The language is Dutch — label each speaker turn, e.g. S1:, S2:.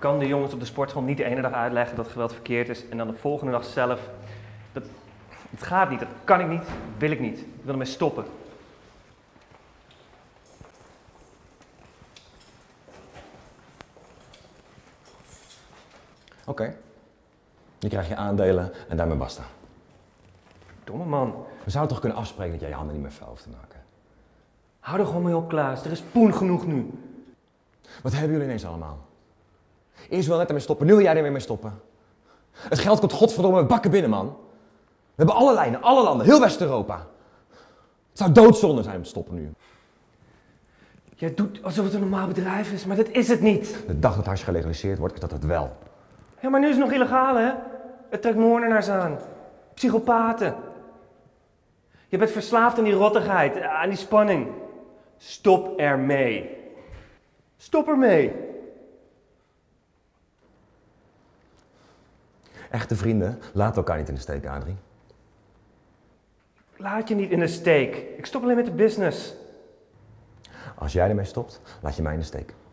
S1: kan de jongens op de sportschool niet de ene dag uitleggen dat geweld verkeerd is en dan de volgende dag zelf. Het gaat niet, dat kan ik niet, dat wil ik niet. Ik wil ermee stoppen.
S2: Oké. Dan krijg je aandelen en daarmee basta.
S1: Domme man.
S2: We zouden toch kunnen afspreken dat jij je handen niet meer vuil hoeft te maken?
S1: Hou er gewoon mee op, Klaas. Er is poen genoeg nu.
S2: Wat hebben jullie ineens allemaal? Eerst wil net ermee stoppen, nu wil jij er weer mee stoppen. Het geld komt godverdomme met bakken binnen, man. We hebben alle lijnen, alle landen, heel West-Europa. Het zou doodzonde zijn om te stoppen nu.
S1: Jij doet alsof het een normaal bedrijf is, maar dat is het niet.
S2: De dag dat hash gelegaliseerd wordt, is dat het wel.
S1: Ja, maar nu is het nog illegaal, hè? Het trekt moordenaars aan. Psychopaten. Je bent verslaafd aan die rottigheid, aan die spanning. Stop ermee. Stop ermee.
S2: Echte vrienden laten elkaar niet in de steek, Adrie.
S1: Laat je niet in de steek. Ik stop alleen met de business.
S2: Als jij ermee stopt, laat je mij in de steek.